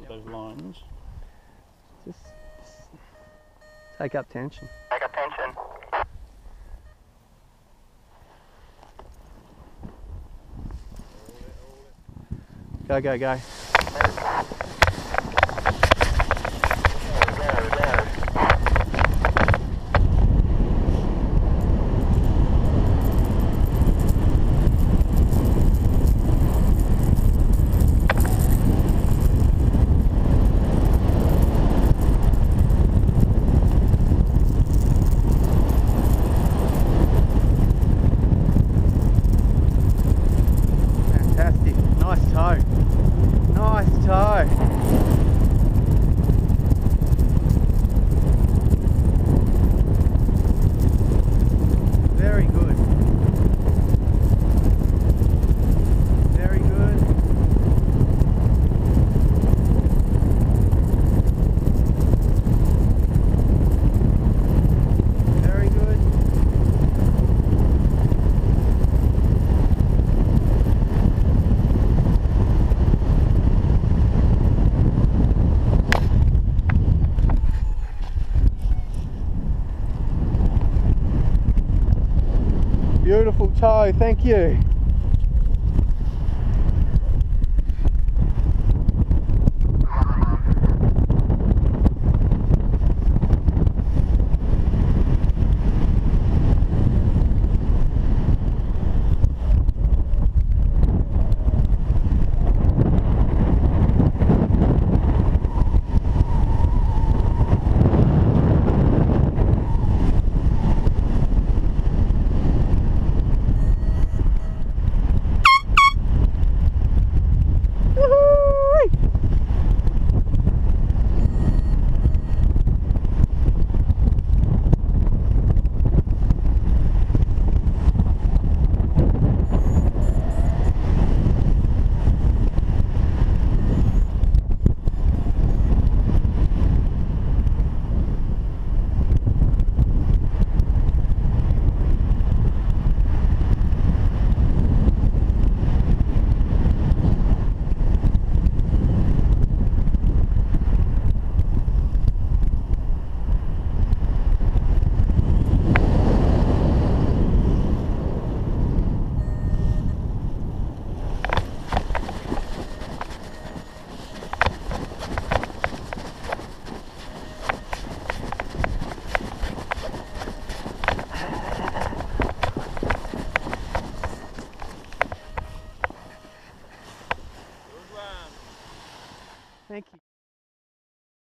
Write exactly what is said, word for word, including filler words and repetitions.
with those lines. Just, just take up tension. Take up tension. Go, go, go. Fantastic. Nice toe. Nice toe. Very good. Very good. Very good. Beautiful toe, thank you. Thank you.